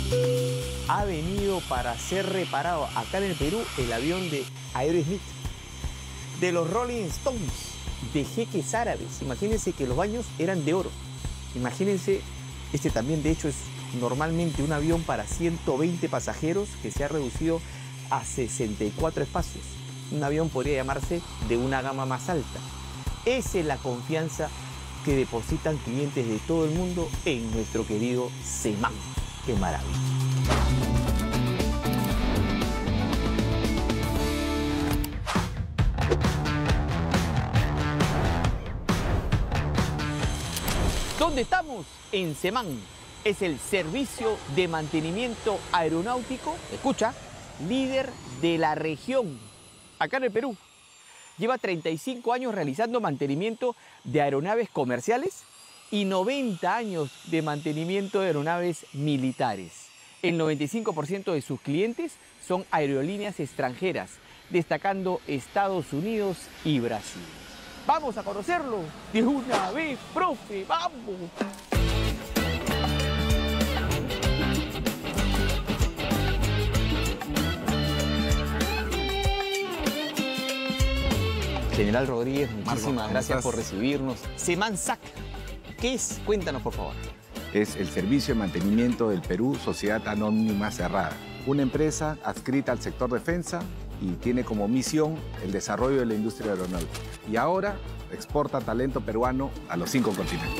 Ha venido para ser reparado acá en el Perú el avión de Aerosmith, de los Rolling Stones, de jeques árabes. Imagínense que los baños eran de oro. Imagínense, este también de hecho es normalmente un avión para 120 pasajeros que se ha reducido a 64 espacios. Un avión podría llamarse de una gama más alta. Esa es la confianza que depositan clientes de todo el mundo en nuestro querido Seman. ¡Qué maravilla! ¿Dónde estamos? En Seman. Es el servicio de mantenimiento aeronáutico, escucha, líder de la región, acá en el Perú. Lleva 35 años realizando mantenimiento de aeronaves comerciales y 90 años de mantenimiento de aeronaves militares. El 95% de sus clientes son aerolíneas extranjeras, destacando Estados Unidos y Brasil. ¡Vamos a conocerlo de una vez, profe! ¡Vamos! General Rodríguez, muchísimas gracias por recibirnos. Semansac, ¿qué es? Cuéntanos, por favor. Es el Servicio de Mantenimiento del Perú, Sociedad Anónima Cerrada. Una empresa adscrita al sector defensa y tiene como misión el desarrollo de la industria aeronáutica. Y ahora exporta talento peruano a los 5 continentes.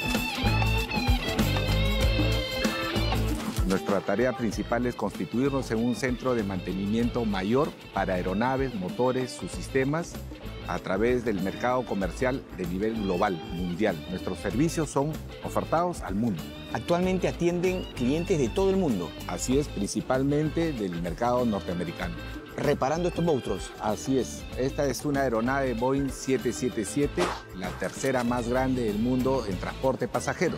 Nuestra tarea principal es constituirnos en un centro de mantenimiento mayor para aeronaves, motores, sus sistemas, a través del mercado comercial de nivel global, mundial. Nuestros servicios son ofertados al mundo. Actualmente atienden clientes de todo el mundo. Así es, principalmente del mercado norteamericano. Reparando estos monstruos. Así es. Esta es una aeronave Boeing 777, la tercera más grande del mundo en transporte de pasajeros.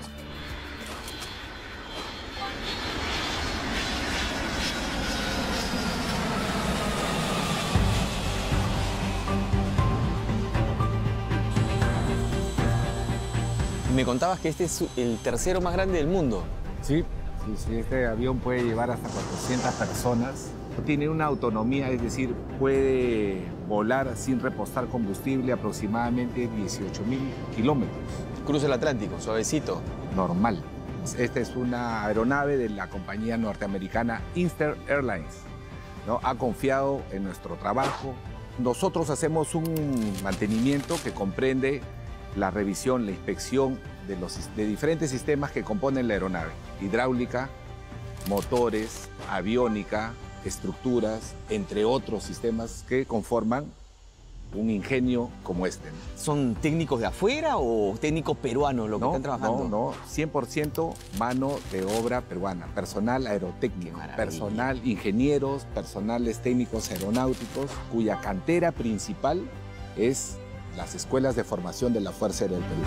Me contabas que este es el tercero más grande del mundo. Sí, este avión puede llevar hasta 400 personas. Tiene una autonomía, es decir, puede volar sin repostar combustible aproximadamente 18.000 kilómetros. Cruza el Atlántico, suavecito. Normal. Esta es una aeronave de la compañía norteamericana Eastern Airlines, ¿no? Ha confiado en nuestro trabajo. Nosotros hacemos un mantenimiento que comprende la revisión, la inspección de diferentes sistemas que componen la aeronave. Hidráulica, motores, aviónica, estructuras, entre otros sistemas que conforman un ingenio como este. ¿Son técnicos de afuera o técnicos peruanos los que están trabajando? No, 100% mano de obra peruana, personal aerotécnico, personal ingenieros, personales técnicos aeronáuticos, cuya cantera principal es las escuelas de formación de la Fuerza Aérea del Perú.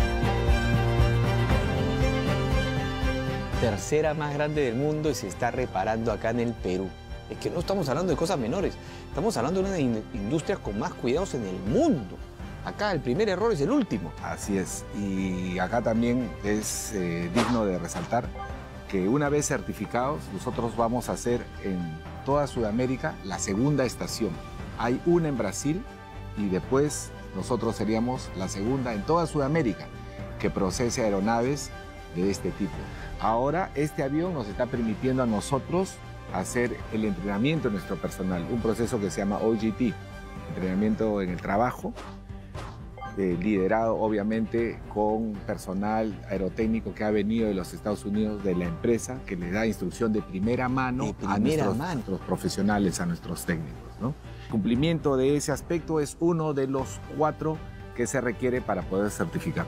Tercera más grande del mundo y se está reparando acá en el Perú. Es que no estamos hablando de cosas menores, estamos hablando de una industria con más cuidados en el mundo. Acá el primer error es el último. Así es, y acá también es digno de resaltar que una vez certificados, nosotros vamos a hacer en toda Sudamérica la segunda estación. Hay una en Brasil y después nosotros seríamos la segunda en toda Sudamérica que procese aeronaves de este tipo. Ahora este avión nos está permitiendo a nosotros hacer el entrenamiento de nuestro personal, un proceso que se llama OJT, entrenamiento en el trabajo, liderado obviamente con personal aerotécnico que ha venido de los Estados Unidos, de la empresa, que le da instrucción de primera mano a nuestros profesionales, a nuestros técnicos, ¿no? El cumplimiento de ese aspecto es uno de los 4 que se requiere para poder certificar.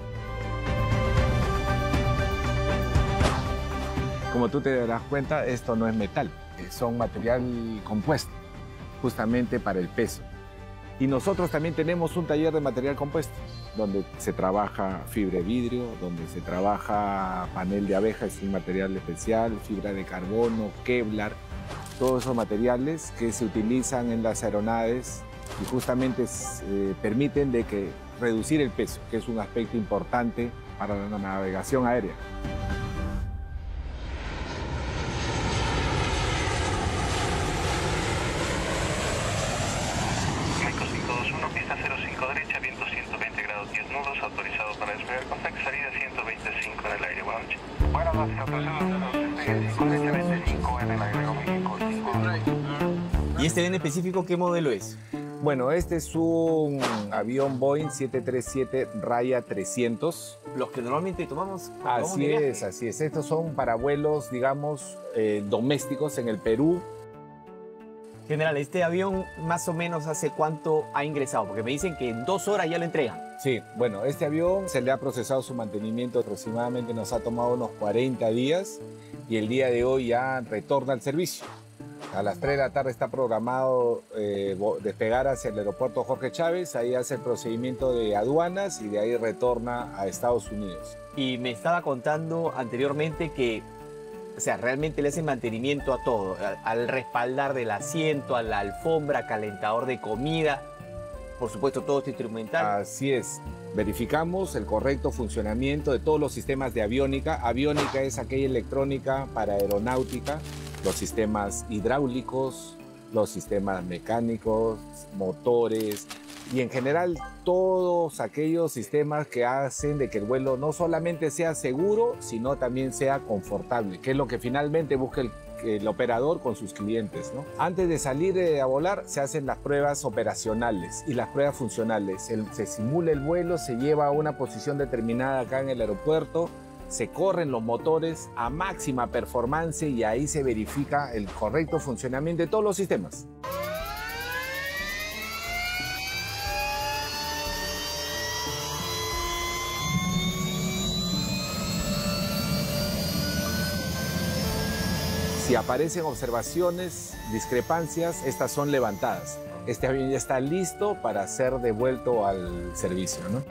Como tú te darás cuenta, esto no es metal, son material compuesto, justamente para el peso. Y nosotros también tenemos un taller de material compuesto, donde se trabaja fibra de vidrio, donde se trabaja panel de abeja, es un material especial, fibra de carbono, Kevlar, todos esos materiales que se utilizan en las aeronaves y justamente permiten reducir el peso, que es un aspecto importante para la navegación aérea. ¿Y este avión específico qué modelo es? Bueno, este es un avión Boeing 737-300. Los que normalmente tomamos. cuando vamos Así de viaje. es, así es. Estos son para vuelos, digamos, domésticos en el Perú. General, ¿este avión más o menos hace cuánto ha ingresado? Porque me dicen que en 2 horas ya lo entregan. Sí, bueno, este avión se le ha procesado su mantenimiento, aproximadamente nos ha tomado unos 40 días y el día de hoy ya retorna al servicio. A las 3 de la tarde está programado despegar hacia el aeropuerto Jorge Chávez, ahí hace el procedimiento de aduanas y de ahí retorna a Estados Unidos. Y me estaba contando anteriormente que, o sea, realmente le hacen mantenimiento a todo, al respaldar del asiento, a la alfombra, calentador de comida, por supuesto todo este instrumental. Así es, verificamos el correcto funcionamiento de todos los sistemas de aviónica. Aviónica es aquella electrónica para aeronáutica, los sistemas hidráulicos, los sistemas mecánicos, motores y en general todos aquellos sistemas que hacen de que el vuelo no solamente sea seguro, sino también sea confortable, que es lo que finalmente busca el operador con sus clientes, ¿no? Antes de salir a volar se hacen las pruebas operacionales y las pruebas funcionales. Se simula el vuelo, se lleva a una posición determinada acá en el aeropuerto, se corren los motores a máxima performance y ahí se verifica el correcto funcionamiento de todos los sistemas. Si aparecen observaciones, discrepancias, estas son levantadas. Este avión ya está listo para ser devuelto al servicio, ¿no?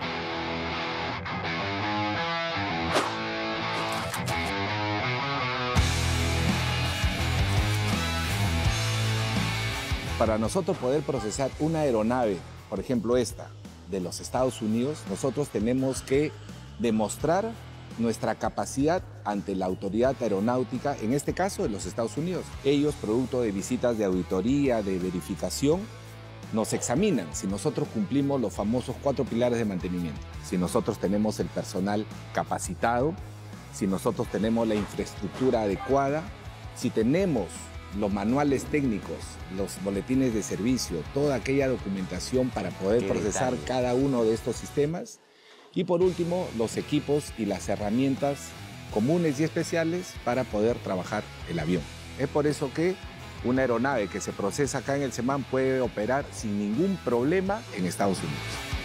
Para nosotros poder procesar una aeronave, por ejemplo esta, de los Estados Unidos, nosotros tenemos que demostrar nuestra capacidad ante la autoridad aeronáutica, en este caso de los Estados Unidos. Ellos, producto de visitas de auditoría, de verificación, nos examinan si nosotros cumplimos los famosos 4 pilares de mantenimiento, si nosotros tenemos el personal capacitado, si nosotros tenemos la infraestructura adecuada, si tenemos los manuales técnicos, los boletines de servicio, toda aquella documentación para poder procesar cada uno de estos sistemas. Y por último, los equipos y las herramientas comunes y especiales para poder trabajar el avión. Es por eso que una aeronave que se procesa acá en el SEMAN puede operar sin ningún problema en Estados Unidos.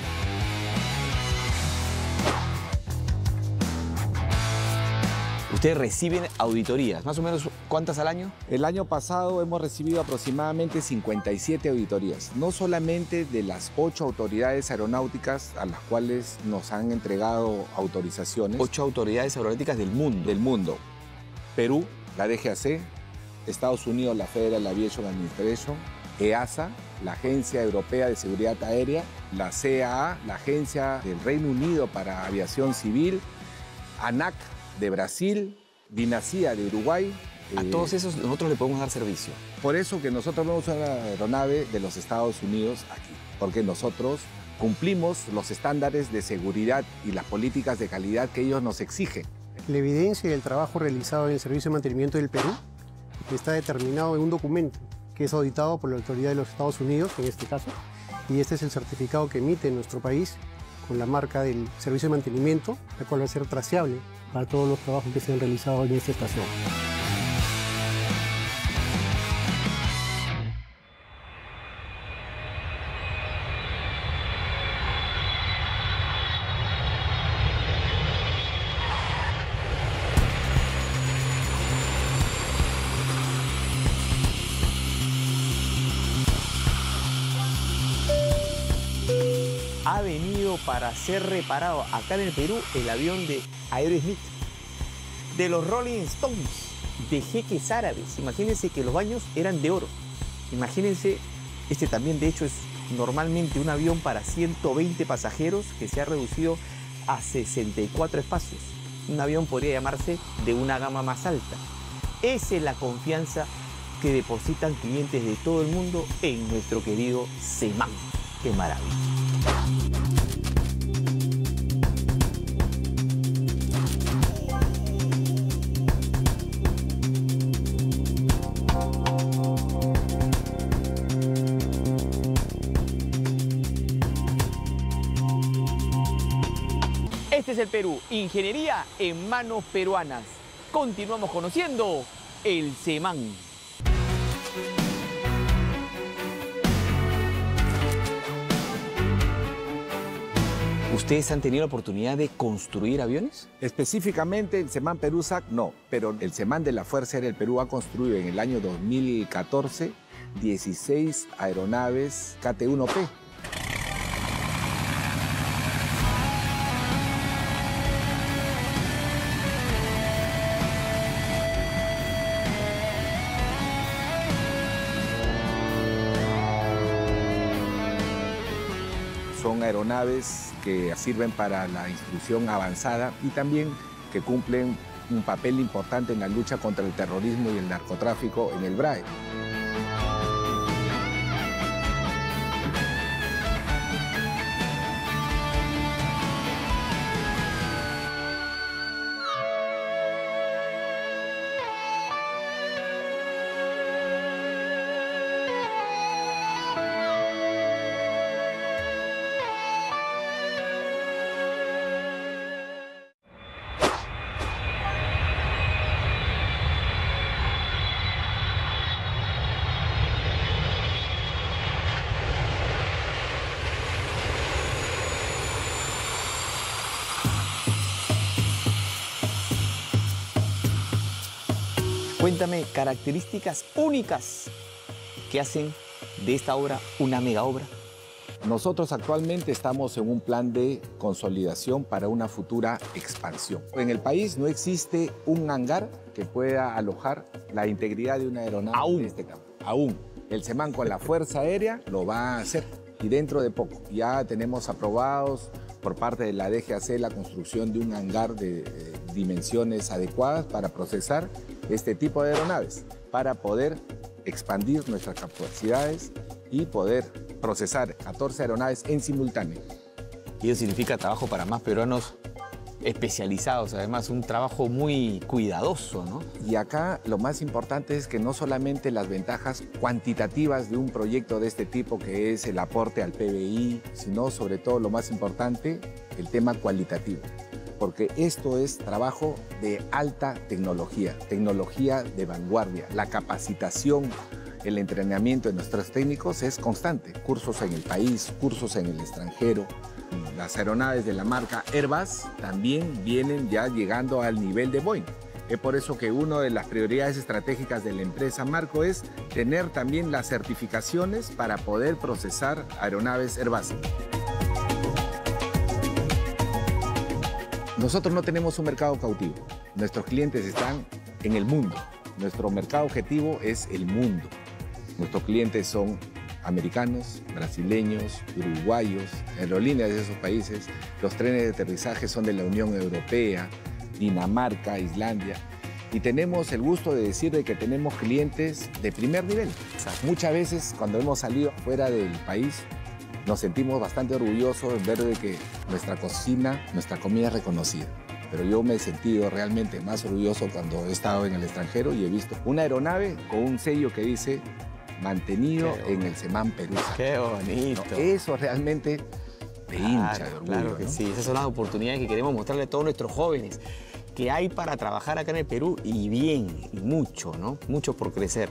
Ustedes reciben auditorías, más o menos, ¿cuántas al año? El año pasado hemos recibido aproximadamente 57 auditorías, no solamente de las 8 autoridades aeronáuticas a las cuales nos han entregado autorizaciones. 8 autoridades aeronáuticas del mundo. Del mundo. Perú, la DGAC, Estados Unidos, la Federal Aviation Administration, EASA, la Agencia Europea de Seguridad Aérea, la CAA, la Agencia del Reino Unido para Aviación Civil, ANAC de Brasil, Dinasía de Uruguay. A todos esos nosotros le podemos dar servicio. Por eso que nosotros vemos una aeronave de los Estados Unidos aquí, porque nosotros cumplimos los estándares de seguridad y las políticas de calidad que ellos nos exigen. La evidencia del trabajo realizado en el Servicio de Mantenimiento del Perú está determinado en un documento que es auditado por la autoridad de los Estados Unidos, en este caso, y este es el certificado que emite nuestro país con la marca del Servicio de Mantenimiento, la cual va a ser traceable para todos los trabajos que se han realizado en esta estación. Ha venido para ser reparado acá en el Perú el avión de Aerosmith, de los Rolling Stones, de jeques árabes. Imagínense que los baños eran de oro. Imagínense, este también de hecho es normalmente un avión para 120 pasajeros que se ha reducido a 64 espacios. Un avión podría llamarse de una gama más alta. Esa es la confianza que depositan clientes de todo el mundo en nuestro querido SEMAN. ¡Qué maravilla! Este es el Perú, ingeniería en manos peruanas. Continuamos conociendo el SEMAN. ¿Ustedes han tenido la oportunidad de construir aviones? Específicamente el SEMAN Perusac no, pero el SEMAN de la Fuerza Aérea del Perú ha construido en el año 2014 16 aeronaves KT-1P. Son aeronaves que sirven para la instrucción avanzada y también que cumplen un papel importante en la lucha contra el terrorismo y el narcotráfico en el BRAE. Cuéntame características únicas que hacen de esta obra una mega obra. Nosotros actualmente estamos en un plan de consolidación para una futura expansión. En el país no existe un hangar que pueda alojar la integridad de una aeronave de este campo. Aún. El SEMAN con la Fuerza Aérea lo va a hacer y dentro de poco. Ya tenemos aprobados por parte de la DGAC la construcción de un hangar de dimensiones adecuadas para procesar este tipo de aeronaves, para poder expandir nuestras capacidades y poder procesar 14 aeronaves en simultáneo. Y eso significa trabajo para más peruanos especializados, además un trabajo muy cuidadoso, ¿no? Y acá lo más importante es que no solamente las ventajas cuantitativas de un proyecto de este tipo, que es el aporte al PBI, sino sobre todo lo más importante, el tema cualitativo. Porque esto es trabajo de alta tecnología, tecnología de vanguardia. La capacitación, el entrenamiento de nuestros técnicos es constante. Cursos en el país, cursos en el extranjero. Las aeronaves de la marca Airbus también vienen ya llegando al nivel de Boeing. Es por eso que una de las prioridades estratégicas de la empresa Marco es tener también las certificaciones para poder procesar aeronaves Airbus. Nosotros no tenemos un mercado cautivo. Nuestros clientes están en el mundo. Nuestro mercado objetivo es el mundo. Nuestros clientes son americanos, brasileños, uruguayos, aerolíneas de esos países. Los trenes de aterrizaje son de la Unión Europea, Dinamarca, Islandia. Y tenemos el gusto de decir de que tenemos clientes de primer nivel. Muchas veces cuando hemos salido fuera del país, nos sentimos bastante orgullosos de ver de que nuestra cocina, nuestra comida es reconocida. Pero yo me he sentido realmente más orgulloso cuando he estado en el extranjero y he visto una aeronave con un sello que dice mantenido en el SEMAN Perusac. ¡Qué bonito! No, eso realmente te hincha de orgullo. Claro que sí, esas son las oportunidades que queremos mostrarle a todos nuestros jóvenes, que hay para trabajar acá en el Perú y bien, y mucho, ¿no? Mucho por crecer.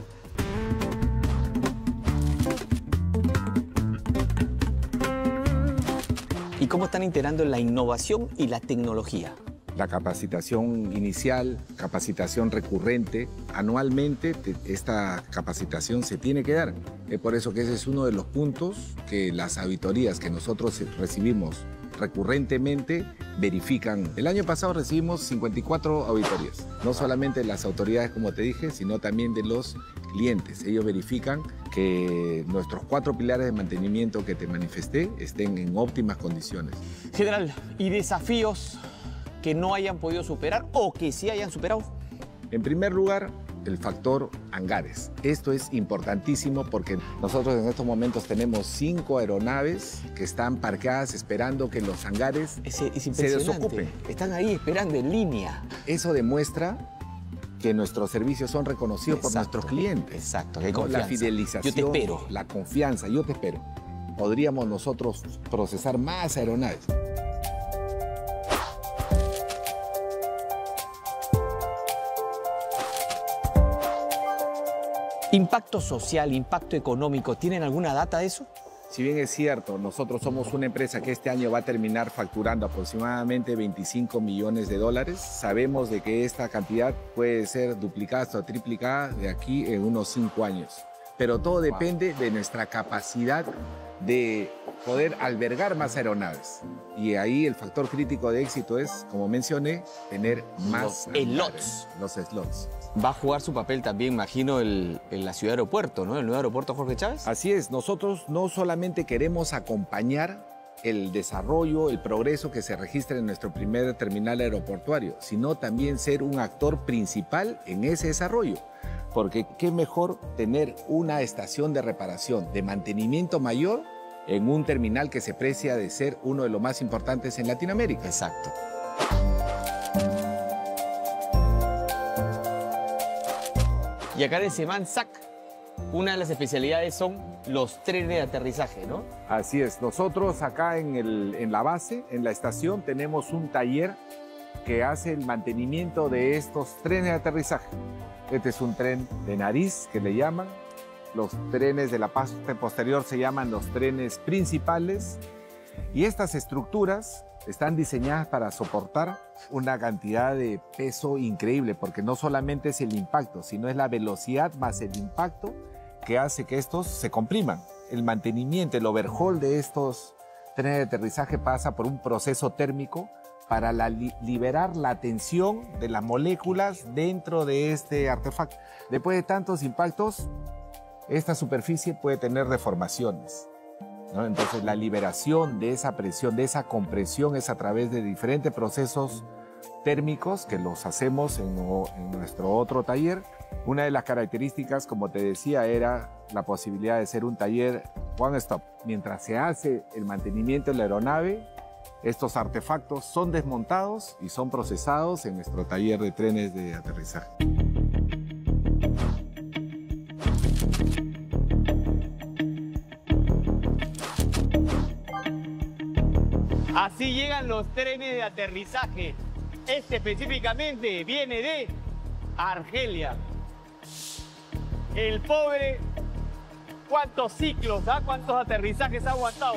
¿Y cómo están integrando la innovación y la tecnología? La capacitación inicial, capacitación recurrente, anualmente esta capacitación se tiene que dar. Es por eso que ese es uno de los puntos que las auditorías que nosotros recibimos recurrentemente verifican. El año pasado recibimos 54 auditorías, no solamente de las autoridades, como te dije, sino también de los clientes. Ellos verifican que nuestros 4 pilares de mantenimiento que te manifesté estén en óptimas condiciones. General, ¿y desafíos que no hayan podido superar o que sí hayan superado? En primer lugar, el factor hangares. Esto es importantísimo porque nosotros en estos momentos tenemos 5 aeronaves que están parqueadas esperando que los hangares se desocupen. Están ahí esperando en línea. Eso demuestra que nuestros servicios son reconocidos por nuestros clientes. Exacto, que hay ¿no? confianza. La fidelización, yo te espero. La confianza, yo te espero. Podríamos nosotros procesar más aeronaves. Impacto social, impacto económico, ¿tienen alguna data de eso? Si bien es cierto, nosotros somos una empresa que este año va a terminar facturando aproximadamente 25 millones de dólares, sabemos de que esta cantidad puede ser duplicada o triplicada de aquí en unos 5 años. Pero todo depende de nuestra capacidad de poder albergar más aeronaves. Y ahí el factor crítico de éxito es, como mencioné, tener más slots. Los slots. Va a jugar su papel también, imagino, en la ciudad aeropuerto, ¿no? El nuevo aeropuerto Jorge Chávez. Así es, nosotros no solamente queremos acompañar el desarrollo, el progreso que se registra en nuestro primer terminal aeroportuario, sino también ser un actor principal en ese desarrollo. Porque qué mejor tener una estación de reparación, de mantenimiento mayor en un terminal que se precia de ser uno de los más importantes en Latinoamérica. Exacto. Y acá en Seman SAC, una de las especialidades son los trenes de aterrizaje, ¿no? Así es. Nosotros acá en la base, en la estación, tenemos un taller que hace el mantenimiento de estos trenes de aterrizaje. Este es un tren de nariz, que le llaman. Los trenes de la parte posterior se llaman los trenes principales. Y estas estructuras están diseñadas para soportar una cantidad de peso increíble, porque no solamente es el impacto, sino es la velocidad más el impacto que hace que estos se compriman. El mantenimiento, el overhaul de estos trenes de aterrizaje pasa por un proceso térmico para liberar la tensión de las moléculas dentro de este artefacto. Después de tantos impactos, esta superficie puede tener deformaciones, ¿no? Entonces, la liberación de esa presión, de esa compresión, es a través de diferentes procesos térmicos que los hacemos en nuestro otro taller. Una de las características, como te decía, era la posibilidad de ser un taller one stop. Mientras se hace el mantenimiento de la aeronave, estos artefactos son desmontados y son procesados en nuestro taller de trenes de aterrizaje. Así llegan los trenes de aterrizaje. Este específicamente viene de Argelia. El pobre, ¿cuántos ciclos, cuántos aterrizajes ha aguantado?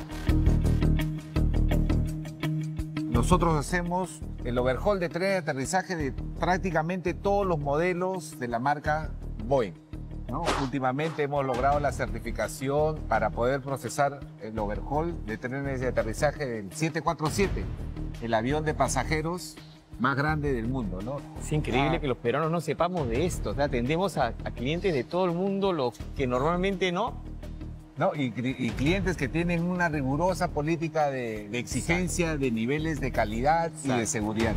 Nosotros hacemos el overhaul de trenes de aterrizaje de prácticamente todos los modelos de la marca Boeing, ¿no? Últimamente hemos logrado la certificación para poder procesar el overhaul de trenes de aterrizaje del 747, el avión de pasajeros más grande del mundo, ¿no? Es increíble que los peruanos no sepamos de esto. O sea, atendemos a clientes de todo el mundo, los que normalmente no. No, y clientes que tienen una rigurosa política de exigencia, de niveles de calidad y de seguridad.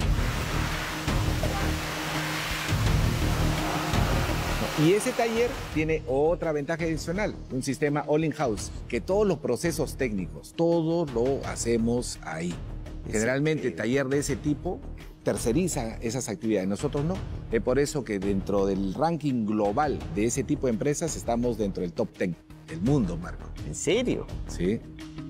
Y ese taller tiene otra ventaja adicional, un sistema all-in-house, que todos los procesos técnicos, todo lo hacemos ahí. Generalmente, taller de ese tipo terceriza esas actividades, nosotros no. Es por eso que dentro del ranking global de ese tipo de empresas estamos dentro del top 10 del mundo, Marco. ¿En serio? Sí.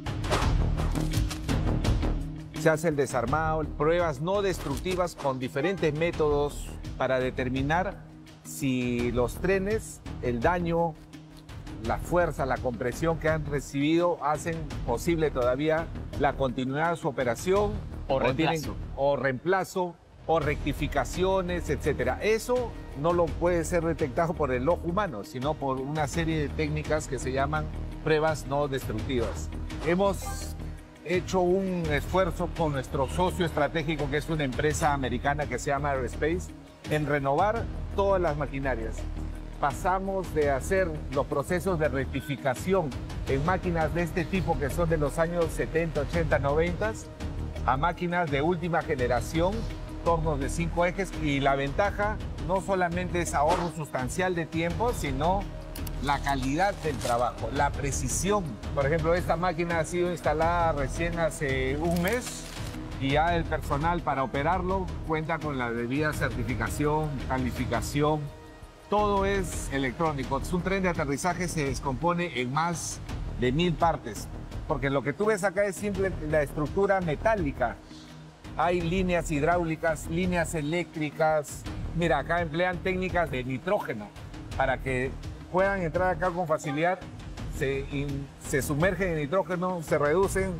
Se hace el desarmado, pruebas no destructivas con diferentes métodos para determinar si los trenes, el daño, la fuerza, la compresión que han recibido hacen posible todavía la continuidad de su operación o reemplazo o rectificaciones, etc. Eso no lo puede ser detectado por el ojo humano, sino por una serie de técnicas que se llaman pruebas no destructivas. Hemos hecho un esfuerzo con nuestro socio estratégico, que es una empresa americana que se llama Aerospace, en renovar todas las maquinarias. Pasamos de hacer los procesos de rectificación en máquinas de este tipo, que son de los años 70, 80, 90, a máquinas de última generación, tornos de 5 ejes, y la ventaja no solamente es ahorro sustancial de tiempo, sino la calidad del trabajo, la precisión. Por ejemplo, esta máquina ha sido instalada recién hace un mes y ya el personal para operarlo cuenta con la debida certificación, calificación. Todo es electrónico. Un tren de aterrizaje se descompone en más de 1000 partes, porque lo que tú ves acá es simple la estructura metálica. Hay líneas hidráulicas, líneas eléctricas. Mira, acá emplean técnicas de nitrógeno para que puedan entrar acá con facilidad, se sumergen en nitrógeno, se reducen.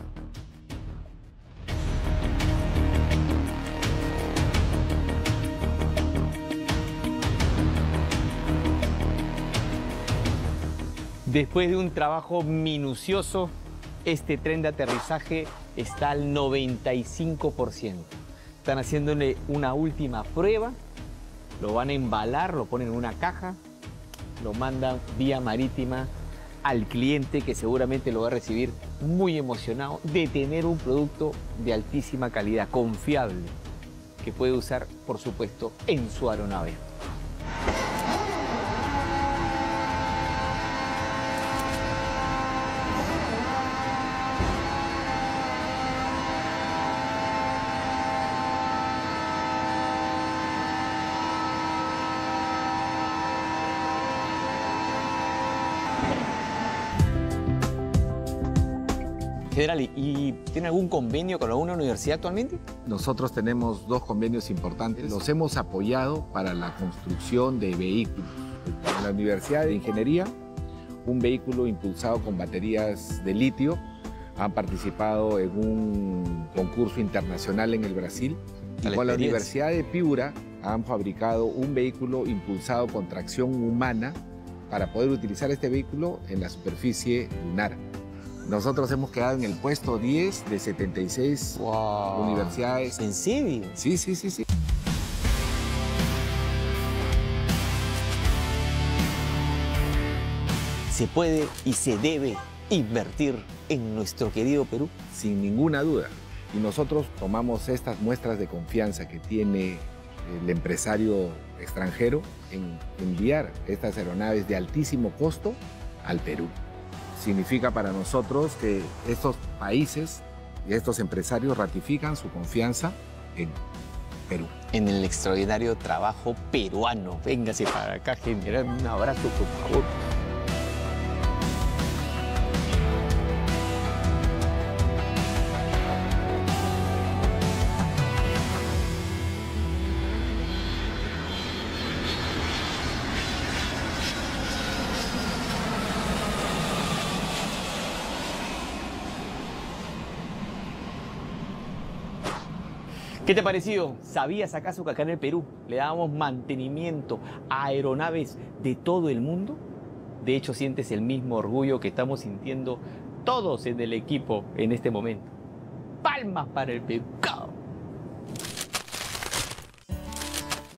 Después de un trabajo minucioso, este tren de aterrizaje está al 95%. Están haciéndole una última prueba, lo van a embalar, lo ponen en una caja, lo mandan vía marítima al cliente, que seguramente lo va a recibir muy emocionado de tener un producto de altísima calidad, confiable, que puede usar, por supuesto, en su aeronave. General, ¿y tiene algún convenio con alguna universidad actualmente? Nosotros tenemos 2 convenios importantes. Los hemos apoyado para la construcción de vehículos. En la Universidad de Ingeniería, un vehículo impulsado con baterías de litio. Han participado en un concurso internacional en el Brasil. Y con la Universidad de Piura han fabricado un vehículo impulsado con tracción humana para poder utilizar este vehículo en la superficie lunar. Nosotros hemos quedado en el puesto 10 de 76 universidades. ¿En serio? Sí. ¿Se puede y se debe invertir en nuestro querido Perú? Sin ninguna duda. Y nosotros tomamos estas muestras de confianza que tiene el empresario extranjero en enviar estas aeronaves de altísimo costo al Perú. Significa para nosotros que estos países y estos empresarios ratifican su confianza en Perú. En el extraordinario trabajo peruano. Véngase para acá, general, un abrazo, por favor. ¿Qué te ha parecido? ¿Sabías acaso que acá en el Perú le dábamos mantenimiento a aeronaves de todo el mundo? De hecho, sientes el mismo orgullo que estamos sintiendo todos en el equipo en este momento. ¡Palmas para el Perú!